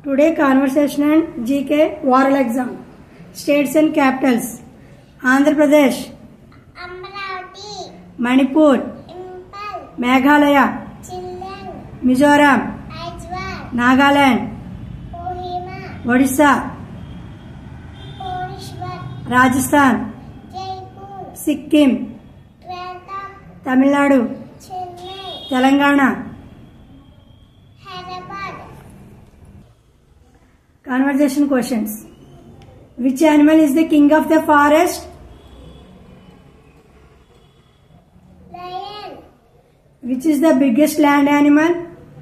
Today conversation and GK oral exam. States and capitals. Andhra Pradesh, Amravati, Manipur, Impal, Meghalaya, Chillan, Mizoram, Aizawl, Nagaland, Kohima, Odisha, Bhubaneswar, Rajasthan, Jaipur, Sikkim, Trivandrum, Tamil Nadu, Chennai, Telangana. Hyderabad. Conversation questions. Which animal is the king of the forest? Lion, Which is the biggest land animal?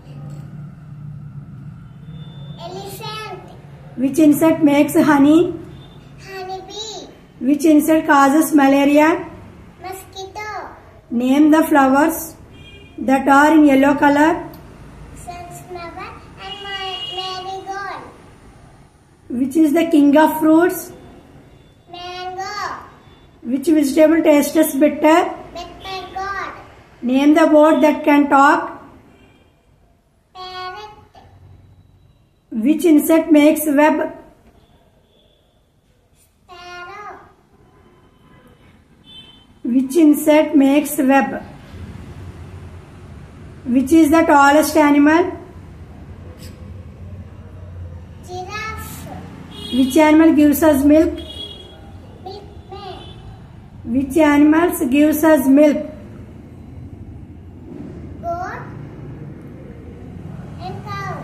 elephant, Which insect makes honey? honeybee, Which insect causes malaria? mosquito, Name the flowers that are in yellow color. sunflower, and marigold. Which is the king of fruits? Mango, Which vegetable tastes bitter? bitter gourd, Name the bird that can talk. parrot, Which insect makes web? sparrow, Which insect makes web? Which is the tallest animal? giraffe, Which animal gives us milk? milkman, Which animals gives us milk? goat, and cow.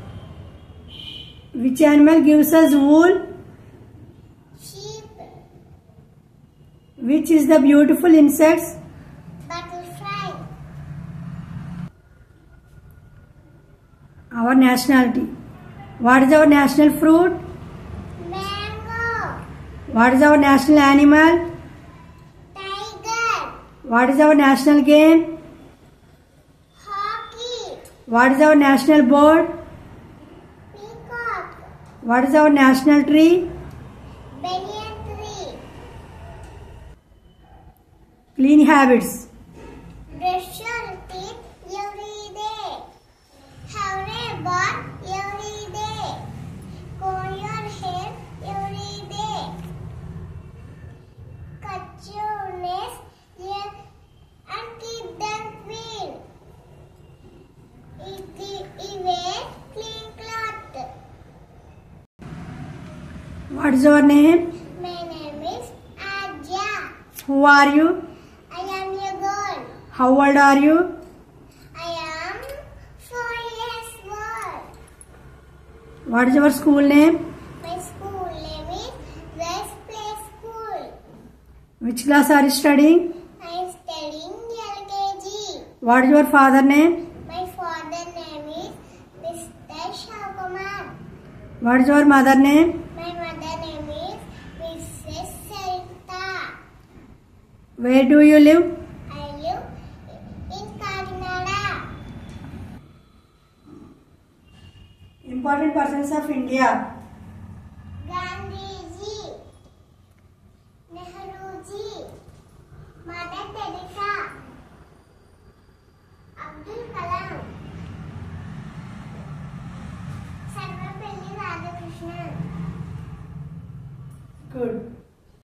Which animal gives us wool? Sheep, Which is the beautiful insects? butterfly, Our nationality. What is our national fruit? mango, What is our national animal? tiger, What is our national game? hockey, What is our national bird? peacock, What is our national tree? banyan tree, Clean habits. brush your teeth every day, have a bath every day, comb your hair every day, cut your nails and keep them clean. Wear clean cloth. What is your name? My name is Aja. Who are you? I am a girl. How old are you? I am 4 years old. What is your school name? My school name is West Play School. Which class are you studying? I am studying LKG. What is your father name? My father name is Mr. Shavakumar. What is your mother name? My mother name is Mrs. Sarita. Where do you live? I live in Kakinada. Important persons of India.